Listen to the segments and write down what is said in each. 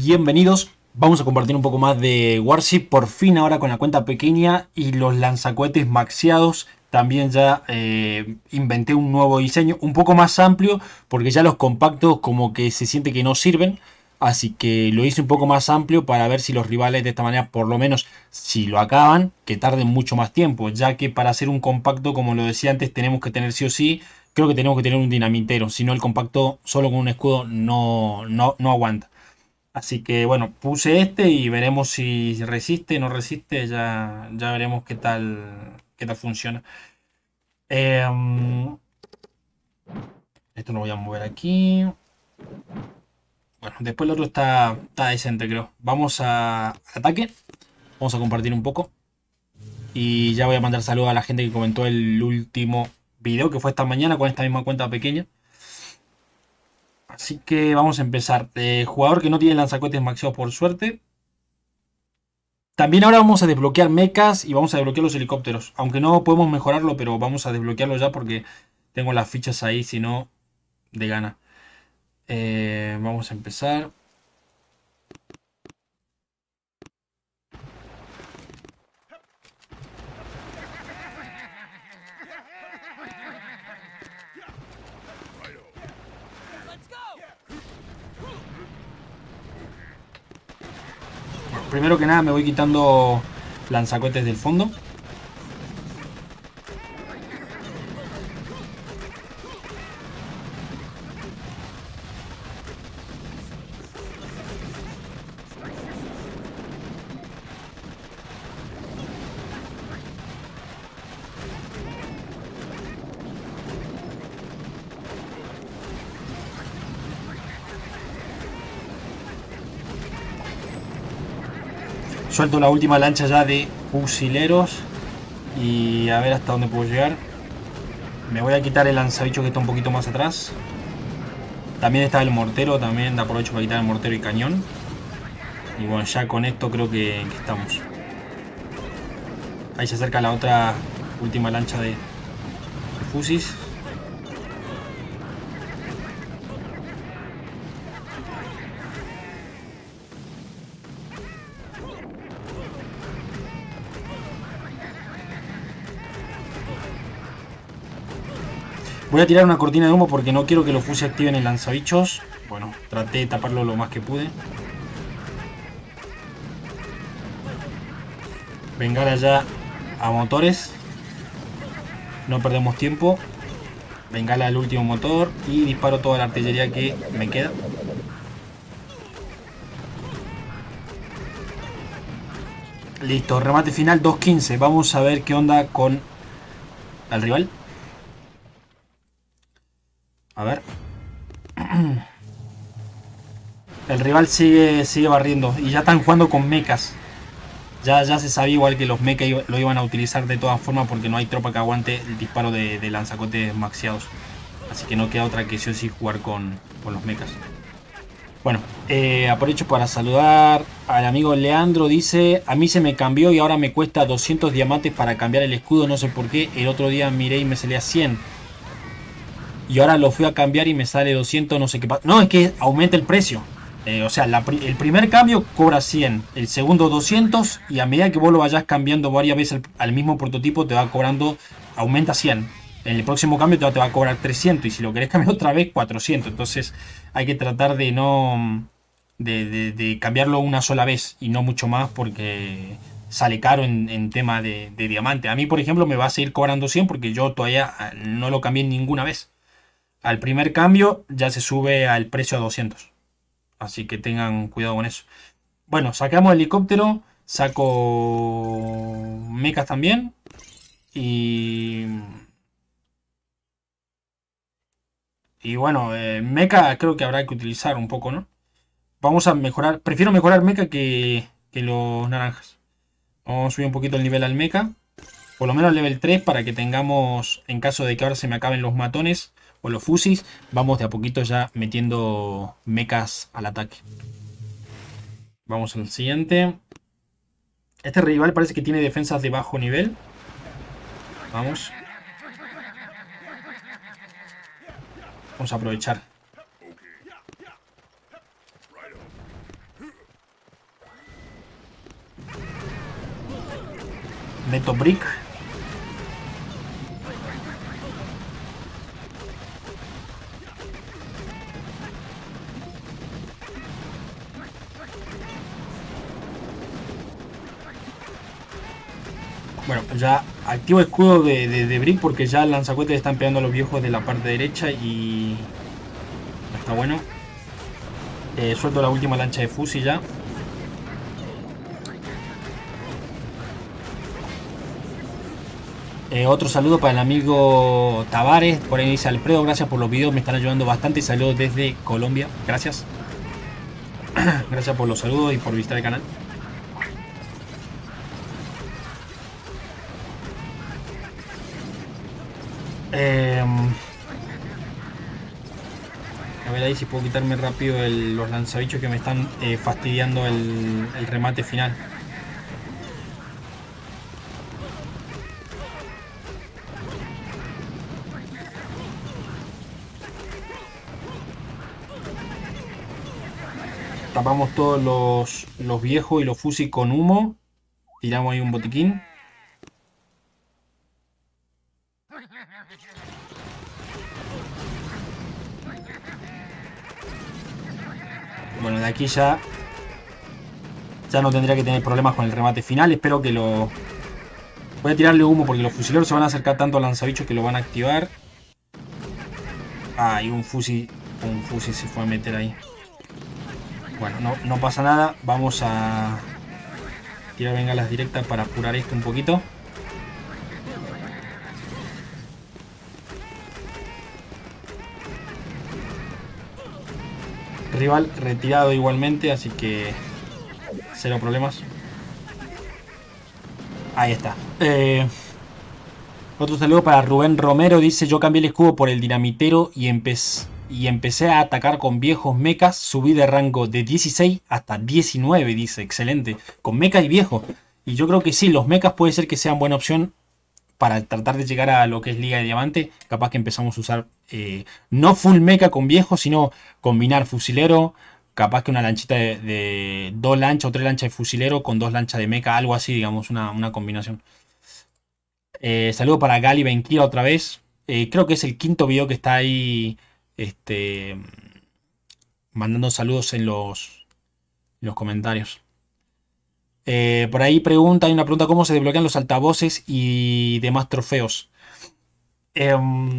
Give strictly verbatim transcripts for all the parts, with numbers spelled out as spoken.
bienvenidos. Vamos a compartir un poco más de Warship, por fin ahora con la cuenta pequeña y los lanzacohetes maxeados. También ya eh, inventé un nuevo diseño, un poco más amplio, porque ya los compactos como que se siente que no sirven. Así que lo hice un poco más amplio para ver si los rivales de esta manera, por lo menos si lo acaban, que tarden mucho más tiempo. Ya que para hacer un compacto, como lo decía antes, tenemos que tener sí o sí, creo que tenemos que tener un dinamitero. Si no, el compacto solo con un escudo no, no, no aguanta. Así que bueno, puse este y veremos si resiste o no resiste. Ya, ya veremos qué tal, qué tal funciona. Eh, esto lo voy a mover aquí. Bueno, después el otro está, está decente, creo. Vamos a al ataque. Vamos a compartir un poco. Y ya voy a mandar saludos a la gente que comentó el último video que fue esta mañana con esta misma cuenta pequeña. Así que vamos a empezar. Eh, jugador que no tiene lanzacohetes maxeados por suerte. También ahora vamos a desbloquear mechas y vamos a desbloquear los helicópteros. Aunque no podemos mejorarlo, pero vamos a desbloquearlo ya porque tengo las fichas ahí, si no, de gana. Eh, vamos a empezar. Bueno, primero que nada me voy quitando lanzacohetes del fondo. Suelto la última lancha ya de fusileros. Y a ver hasta dónde puedo llegar. Me voy a quitar el lanzabicho que está un poquito más atrás. También está el mortero. También aprovecho para quitar el mortero y cañón. Y bueno, ya con esto creo que, que estamos. Ahí se acerca la otra última lancha de, de fusis. Voy a tirar una cortina de humo porque no quiero que los fusis activen el lanzabichos. Bueno, traté de taparlo lo más que pude. Bengala ya a motores. No perdemos tiempo. Bengala al último motor. Y disparo toda la artillería que me queda. Listo, remate final dos quince. Vamos a ver qué onda con el rival. A ver. El rival sigue, sigue barriendo. Y ya están jugando con mechas. Ya, ya se sabía igual que los mechas lo iban a utilizar de todas formas porque no hay tropa que aguante el disparo de, de lanzacohetes maxeados. Así que no queda otra que sí o sí jugar con, con los mechas. Bueno, eh, aprovecho para saludar al amigo Leandro. Dice, a mí se me cambió y ahora me cuesta doscientos diamantes para cambiar el escudo. No sé por qué. El otro día miré y me salía cien. Y ahora lo fui a cambiar y me sale doscientos, no sé qué pasa. No, es que aumenta el precio. Eh, o sea, la, el primer cambio cobra cien, el segundo doscientos y a medida que vos lo vayas cambiando varias veces al, al mismo prototipo te va cobrando, aumenta cien. En el próximo cambio te va, te va a cobrar trescientos y si lo querés cambiar otra vez cuatrocientos. Entonces hay que tratar de no de, de, de cambiarlo una sola vez y no mucho más porque sale caro en, en tema de, de diamante. A mí, por ejemplo, me va a seguir cobrando cien porque yo todavía no lo cambié ninguna vez. Al primer cambio ya se sube al precio a doscientos. Así que tengan cuidado con eso. Bueno, sacamos el helicóptero. Saco mechas también. Y... Y bueno, eh, mecha creo que habrá que utilizar un poco, ¿no? Vamos a mejorar. Prefiero mejorar mecha que, que los naranjas. Vamos a subir un poquito el nivel al mecha. Por lo menos al level tres para que tengamos, en caso de que ahora se me acaben los matones o los fusis, vamos de a poquito ya metiendo mechas al ataque. Vamos al siguiente. Este rival parece que tiene defensas de bajo nivel. Vamos. Vamos a aprovechar. muerto Brick. Bueno, ya activo escudo de, de, de Brick porque ya lanzacohetes están pegando a los viejos de la parte derecha y está bueno. Eh, suelto la última lancha de fusil ya. Eh, otro saludo para el amigo Tavares. Por ahí dice Alfredo, gracias por los videos, me están ayudando bastante. Saludos desde Colombia, gracias. Gracias por los saludos y por visitar el canal. Eh, a ver ahí si puedo quitarme rápido el, los lanzabichos que me están eh, fastidiando el, el remate final. Tapamos todos los, los viejos y los fusil con humo. Tiramos ahí un botiquín. Bueno, de aquí ya ya no tendría que tener problemas con el remate final. Espero que lo... Voy a tirarle humo porque los fusileros se van a acercar tanto al lanzabichos que lo van a activar. Ah, y un fusil, un fusil se fue a meter ahí. Bueno, no, no pasa nada. Vamos a tirar bengalas directas para apurar esto un poquito. Rival retirado igualmente, así que cero problemas. Ahí está. Eh, otro saludo para Rubén Romero. Dice, yo cambié el escudo por el dinamitero y empecé, y empecé a atacar con viejos mechas. Subí de rango de dieciséis hasta diecinueve, dice. Excelente. Con mechas y viejos. Y yo creo que sí, los mechas puede ser que sean buena opción para tratar de llegar a lo que es Liga de Diamante. Capaz que empezamos a usar eh, no full mecha con viejos, sino combinar fusilero. Capaz que una lanchita de, de dos lanchas o tres lanchas de fusilero con dos lanchas de mecha. Algo así, digamos, una, una combinación. Eh, saludo para Gali Benquira otra vez. Eh, creo que es el quinto video que está ahí este, mandando saludos en los, en los comentarios. Eh, por ahí pregunta, hay una pregunta, ¿cómo se desbloquean los altavoces y demás trofeos? Eh,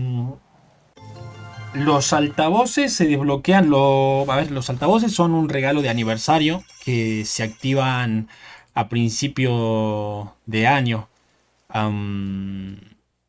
los altavoces se desbloquean, lo, a ver, los altavoces son un regalo de aniversario que se activan a principio de año. Um,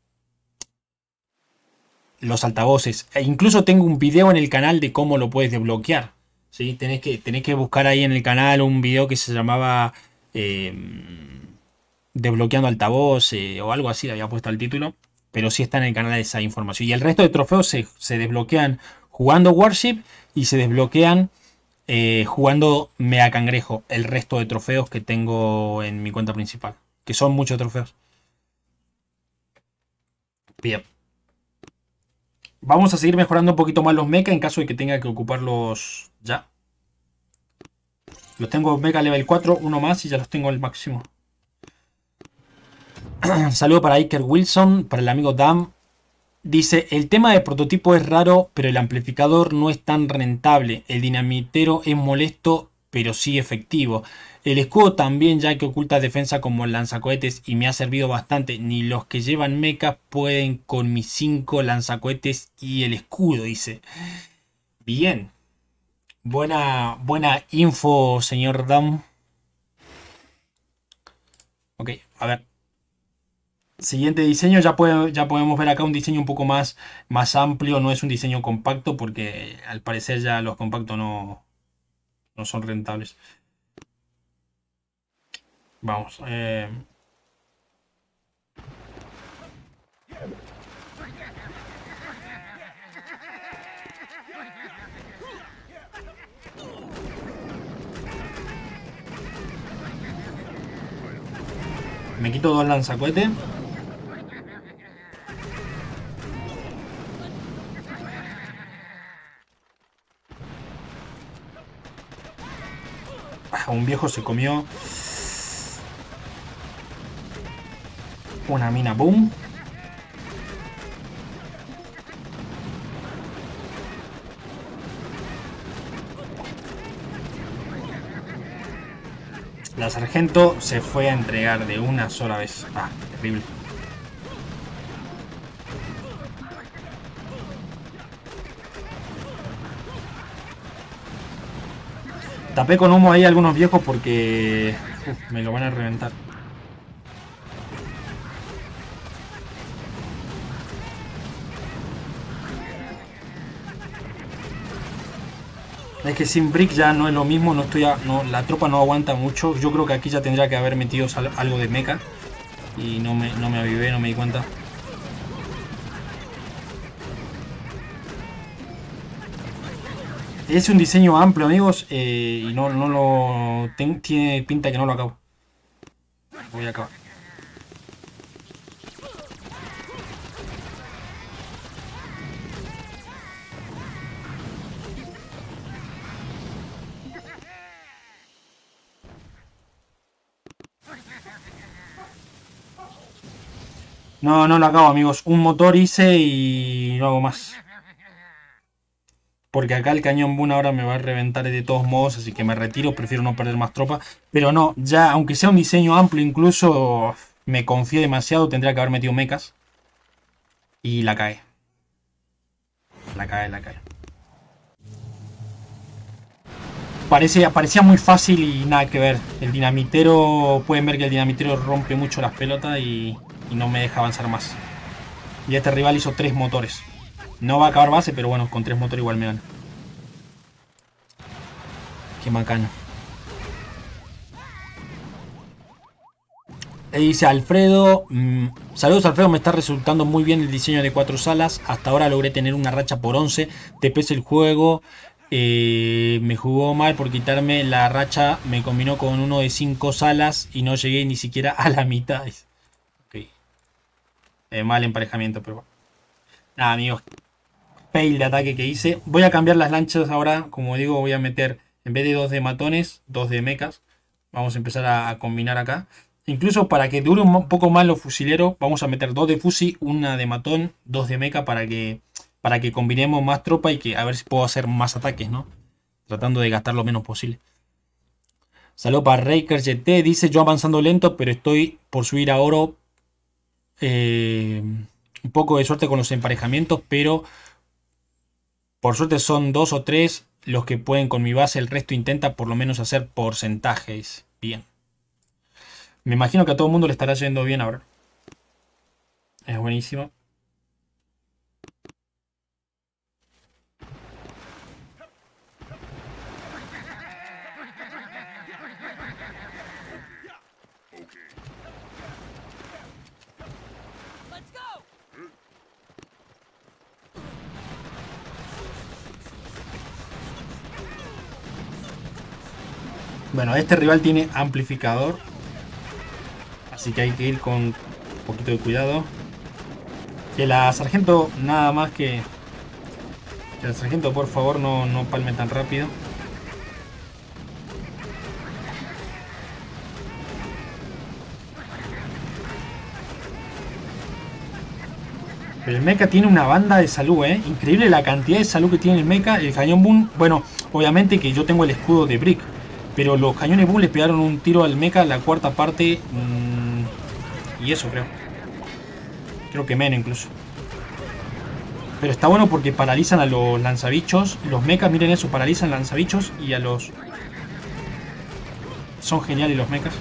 los altavoces, e incluso tengo un video en el canal de cómo lo puedes desbloquear. ¿Sí? Tenés que, tenés que buscar ahí en el canal un video que se llamaba Eh, desbloqueando altavoz eh, o algo así, le había puesto el título, pero sí está en el canal esa información. Y el resto de trofeos se, se desbloquean jugando Warship y se desbloquean eh, jugando Mega Cangrejo, el resto de trofeos que tengo en mi cuenta principal, que son muchos trofeos. Bien, vamos a seguir mejorando un poquito más los mecha en caso de que tenga que ocuparlos ya. Los tengo Mega Level cuatro, uno más y ya los tengo al máximo. Saludo para Iker Wilson, para el amigo Dam. Dice, el tema de prototipo es raro, pero el amplificador no es tan rentable. El dinamitero es molesto, pero sí efectivo. El escudo también, ya que oculta defensa como el lanzacohetes y me ha servido bastante. Ni los que llevan mechas pueden con mis cinco lanzacohetes y el escudo, dice. Bien. Buena, buena info, señor Dam. Ok, a ver. Siguiente diseño, ya, puede, ya podemos ver acá un diseño un poco más, más amplio. No es un diseño compacto porque al parecer ya los compactos no, no son rentables. Vamos. Eh... Me quito dos lanzacohetes. Ah, un viejo se comió. Una mina, boom. La sargento se fue a entregar de una sola vez. Ah, terrible. Tapé con humo ahí a algunos viejos porque uf, me lo van a reventar. Es que sin brick ya no es lo mismo, no estoy a, no, la tropa no aguanta mucho. Yo creo que aquí ya tendría que haber metido algo de mecha. Y no me, no me avivé, no me di cuenta. Es un diseño amplio, amigos, eh, y no, no lo... Ten, tiene pinta que no lo acabo. Voy a acabar. No, no lo acabo, amigos. Un motor hice y no hago más. Porque acá el cañón Boom ahora me va a reventar de todos modos, así que me retiro, prefiero no perder más tropa. Pero no, ya, aunque sea un diseño amplio, incluso me confío demasiado, tendría que haber metido mechas. Y la cae. La cae, la cae. Parecía, parecía muy fácil y nada que ver. El dinamitero, pueden ver que el dinamitero rompe mucho las pelotas y, y no me deja avanzar más. Y este rival hizo tres motores. No va a acabar base, pero bueno, con tres motores igual me gana. Qué macano. E dice Alfredo, mmm, saludos Alfredo, me está resultando muy bien el diseño de cuatro salas. Hasta ahora logré tener una racha por once. Te pesa el juego. Eh, me jugó mal por quitarme la racha. Me combinó con uno de cinco salas y no llegué ni siquiera a la mitad. Okay. Eh, mal emparejamiento, pero bueno. Nada, amigos. Fail de ataque que hice. Voy a cambiar las lanchas ahora. Como digo, voy a meter en vez de dos de matones, dos de mechas. Vamos a empezar a, a combinar acá. Incluso para que dure un poco más los fusileros, vamos a meter dos de fusi, una de matón, dos de mecha para que, para que combinemos más tropa y que a ver si puedo hacer más ataques, ¿no? Tratando de gastar lo menos posible. Saludos para Raker G T. Dice yo avanzando lento, pero estoy por subir a oro. Eh, un poco de suerte con los emparejamientos, pero por suerte son dos o tres los que pueden con mi base. El resto intenta por lo menos hacer porcentajes. Bien. Me imagino que a todo el mundo le estará yendo bien ahora. Es buenísimo. Bueno, este rival tiene amplificador. Así que hay que ir con un poquito de cuidado. Que la sargento nada más que... Que la sargento por favor no, no palme tan rápido. Pero el mecha tiene una banda de salud, ¿eh? Increíble la cantidad de salud que tiene el mecha. El cañón Boom, bueno, obviamente que yo tengo el escudo de Brick. Pero los cañones Boom le pegaron un tiro al mecha, la cuarta parte. Mmm, y eso creo. Creo que menos incluso. Pero está bueno porque paralizan a los lanzabichos. Los mechas, miren eso, paralizan lanzabichos y a los... Son geniales los mechas.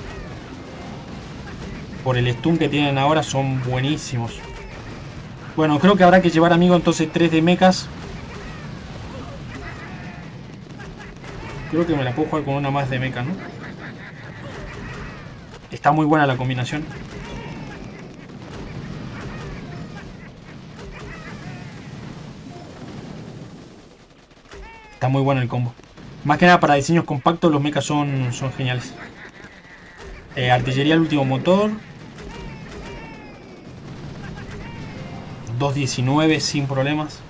Por el stun que tienen ahora son buenísimos. Bueno, creo que habrá que llevar, amigo, entonces tres de mechas. Creo que me la puedo jugar con una más de mecha, ¿no? Está muy buena la combinación. Está muy bueno el combo. Más que nada para diseños compactos los mechas son, son geniales. Eh, artillería el último motor. dos diecinueve sin problemas.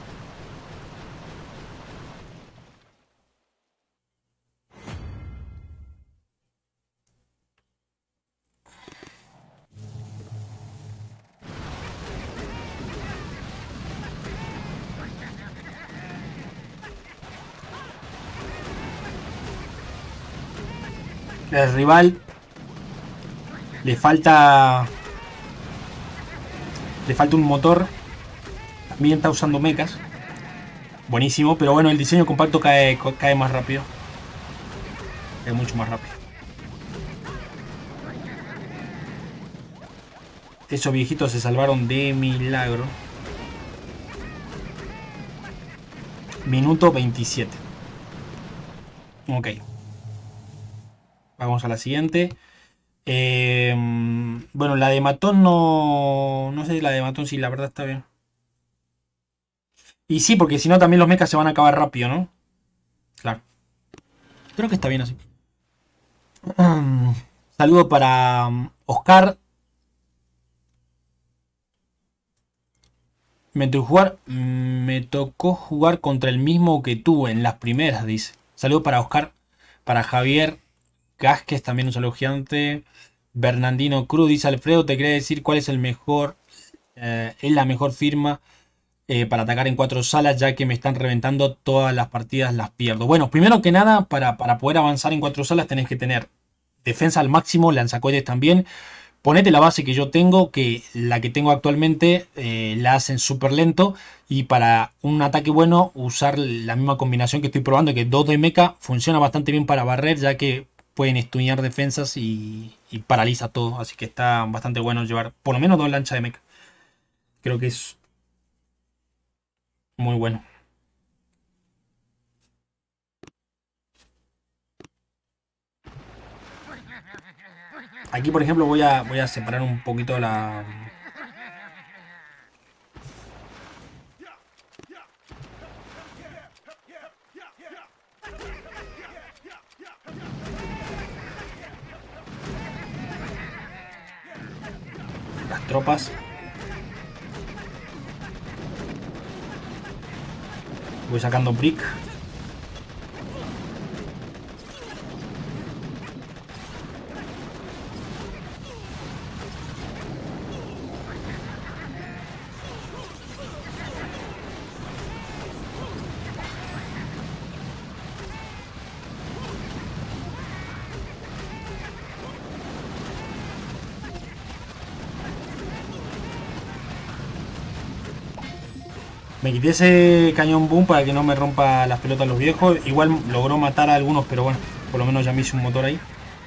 El rival le falta... Le falta un motor. También está usando mechas. Buenísimo, pero bueno, el diseño compacto cae, cae más rápido. Cae mucho más rápido. Esos viejitos se salvaron de milagro. Minuto veintisiete. Ok. Vamos a la siguiente. Eh, bueno, la de matón no... No sé si la de matón, sí, la verdad está bien. Y sí, porque si no también los mechas se van a acabar rápido, ¿no? Claro. Creo que está bien así. Saludo para Oscar. Me tocó jugar, me tocó jugar contra el mismo que tú en las primeras, dice. Saludo para Oscar, para Javier Gásquez, también un saludo gigante. Bernardino Cruz dice: Alfredo, te quería decir cuál es el mejor, eh, es la mejor firma eh, para atacar en cuatro salas, ya que me están reventando todas las partidas, las pierdo. Bueno, primero que nada, para, para poder avanzar en cuatro salas tenés que tener defensa al máximo, lanzacohetes también. Ponete la base que yo tengo, que la que tengo actualmente eh, la hacen súper lento. Y para un ataque bueno, usar la misma combinación que estoy probando, que dos de mecha, funciona bastante bien para barrer, ya que pueden estudiar defensas y, y paraliza todo. Así que está bastante bueno llevar por lo menos dos lanchas de mecha. Creo que es muy bueno. Aquí, por ejemplo, voy a, voy a separar un poquito la... las tropas. Voy sacando brick. Me quité ese cañón boom para que no me rompa las pelotas los viejos. Igual logró matar a algunos, pero bueno, por lo menos ya me hice un motor ahí.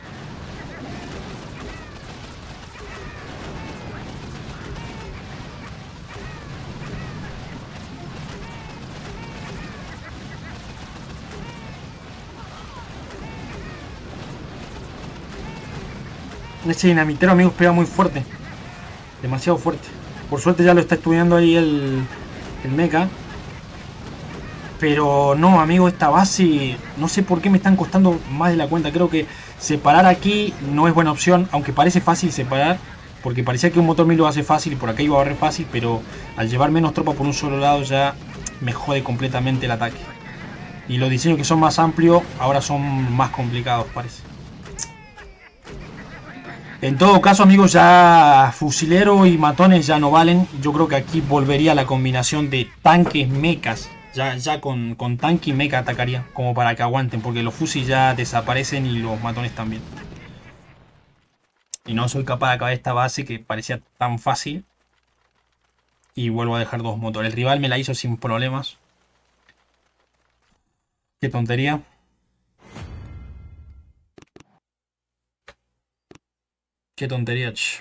Ese dinamitero, amigos, pega muy fuerte. Demasiado fuerte. Por suerte ya lo está estudiando ahí el, el mecha. Pero no, amigo, esta base, no sé por qué me están costando más de la cuenta. Creo que separar aquí no es buena opción, aunque parece fácil separar. Porque parecía que un motor mil lo hace fácil y por acá iba a barrer fácil. Pero al llevar menos tropas por un solo lado ya me jode completamente el ataque. Y los diseños que son más amplios ahora son más complicados, parece. En todo caso, amigos, ya fusilero y matones ya no valen. Yo creo que aquí volvería la combinación de tanques mechas. Ya, ya con, con tanque y mecha atacaría, como para que aguanten, porque los fusil ya desaparecen y los matones también. Y no soy capaz de acabar esta base que parecía tan fácil. Y vuelvo a dejar dos motores. El rival me la hizo sin problemas. Qué tontería. Qué tontería, ch.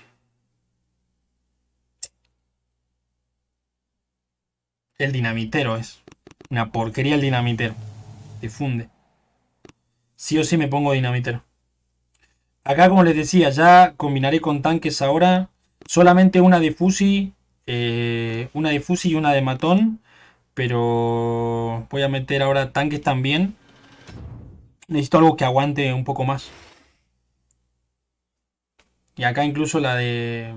El dinamitero es una porquería el dinamitero. Te funde. Sí o sí me pongo dinamitero. Acá, como les decía, ya combinaré con tanques ahora. Solamente una de fusi. Eh, una de fusi y una de matón. Pero voy a meter ahora tanques también. Necesito algo que aguante un poco más. Y acá incluso la de...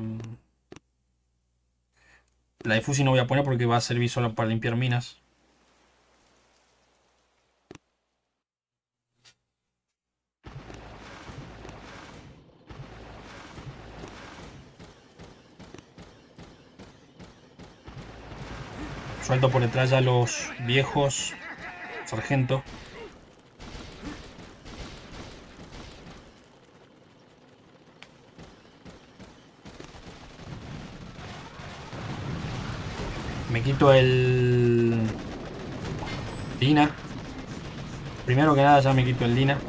La de fusi no voy a poner porque va a servir solo para limpiar minas. Suelto por detrás ya los viejos. Sargento. Me quito el... Dina. Primero que nada ya me quito el Dina.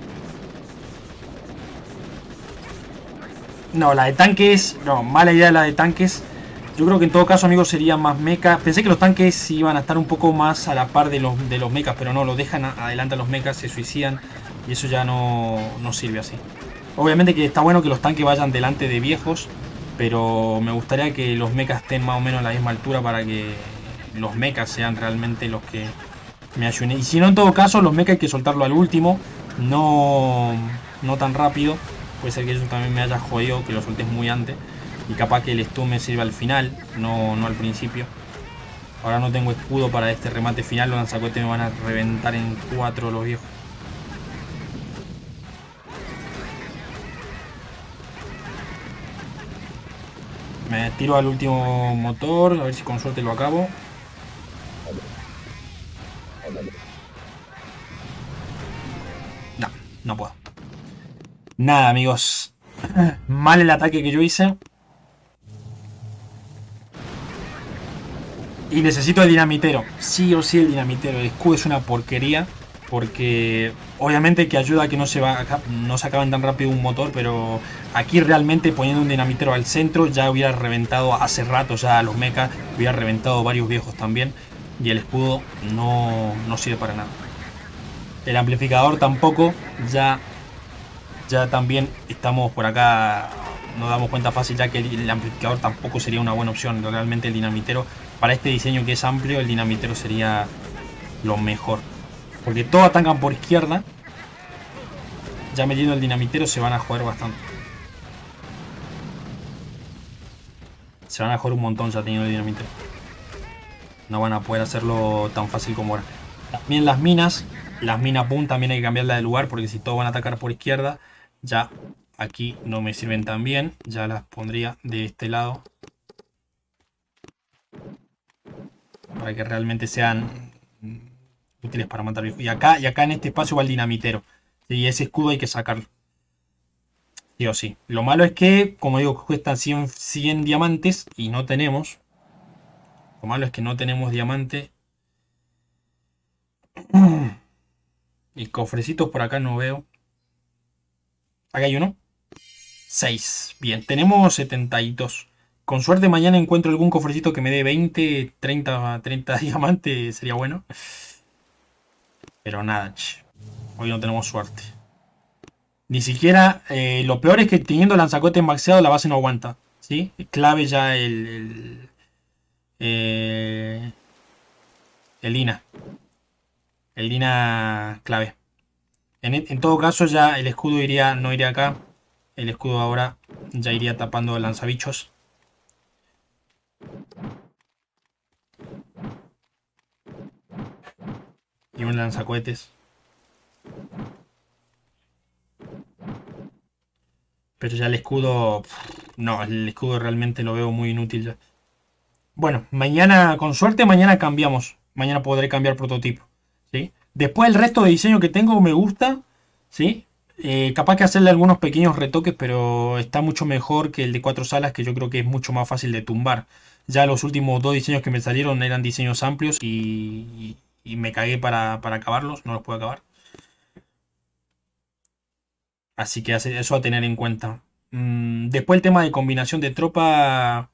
No, la de tanques... No, mala idea la de tanques. Yo creo que en todo caso, amigos, sería más mecha. Pensé que los tanques iban a estar un poco más a la par de los, de los mechas, pero no, lo dejan adelante a los mechas, se suicidan. Y eso ya no, no sirve así. Obviamente que está bueno que los tanques vayan delante de viejos, pero me gustaría que los mechas estén más o menos a la misma altura para que los mechas sean realmente los que me ayuden. Y si no, en todo caso, los mechas hay que soltarlo al último, no, no tan rápido. Puede ser que eso también me haya jodido, que lo soltes muy antes. Y capaz que el stun me sirva al final, no, no al principio. Ahora no tengo escudo para este remate final. Los lanzacohetes me van a reventar en cuatro los viejos. Me tiro al último motor, a ver si con suerte lo acabo. No, no puedo. Nada, amigos. Mal el ataque que yo hice. Y necesito el dinamitero. Sí o sí el dinamitero. El escudo es una porquería. Porque obviamente que ayuda a que no se, va, no se acaben tan rápido un motor. Pero aquí realmente poniendo un dinamitero al centro ya hubiera reventado hace rato ya a los mechas. Hubiera reventado varios viejos también. Y el escudo no, no sirve para nada. El amplificador tampoco. Ya, ya también estamos por acá. Nos damos cuenta fácil ya que el, el amplificador tampoco sería una buena opción. Realmente el dinamitero, para este diseño que es amplio, el dinamitero sería lo mejor. Porque todos atacan por izquierda. Ya metiendo el dinamitero se van a joder bastante. Se van a joder un montón ya teniendo el dinamitero. No van a poder hacerlo tan fácil como ahora. También las minas. Las minas boom también hay que cambiarla de lugar. Porque si todos van a atacar por izquierda, ya aquí no me sirven tan bien. Ya las pondría de este lado. Para que realmente sean útiles para matar viejos. Y acá, y acá en este espacio va el dinamitero. Y ese escudo hay que sacarlo. Sí o sí. Lo malo es que, como digo, cuestan cien, cien diamantes y no tenemos. Lo malo es que no tenemos diamante. Y cofrecitos por acá no veo. Acá hay uno. seis. Bien, tenemos setenta y dos. Con suerte mañana encuentro algún cofrecito que me dé veinte, treinta, treinta diamantes. Sería bueno. Pero nada, che. Hoy no tenemos suerte. Ni siquiera... Eh, lo peor es que teniendo lanzacohetes maxeado la base no aguanta. ¿Sí? Clave ya el... El, eh, el Dina. El Dina clave. En, en todo caso ya el escudo iría, no iría acá. El escudo ahora ya iría tapando el lanzabichos. Y un lanzacohetes. Pero ya el escudo... No, el escudo realmente lo veo muy inútil ya. Bueno, mañana, con suerte, mañana cambiamos. Mañana podré cambiar prototipo. ¿Sí? Después el resto de diseño que tengo me gusta. ¿Sí? Eh, capaz que hacerle algunos pequeños retoques, pero está mucho mejor que el de cuatro salas, que yo creo que es mucho más fácil de tumbar. Ya los últimos dos diseños que me salieron eran diseños amplios y, y, y me cagué para, para acabarlos. No los puedo acabar. Así que eso a tener en cuenta. Mm, después el tema de combinación de tropa.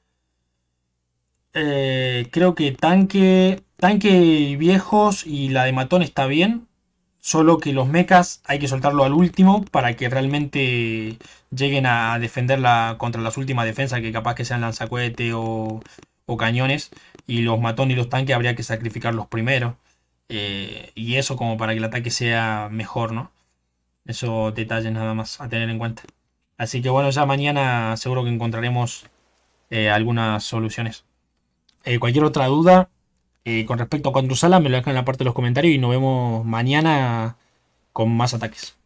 Eh, creo que tanque, tanque viejos y la de matón está bien. Solo que los mechas hay que soltarlo al último para que realmente lleguen a defenderla contra las últimas defensas, que capaz que sean lanzacohete o, o cañones. Y los matón y los tanques habría que sacrificarlos primero. Eh, y eso como para que el ataque sea mejor, ¿no? Esos detalles nada más a tener en cuenta. Así que bueno, ya mañana seguro que encontraremos eh, algunas soluciones. Eh, cualquier otra duda eh, con respecto a cuatro salas me lo dejan en la parte de los comentarios y nos vemos mañana con más ataques.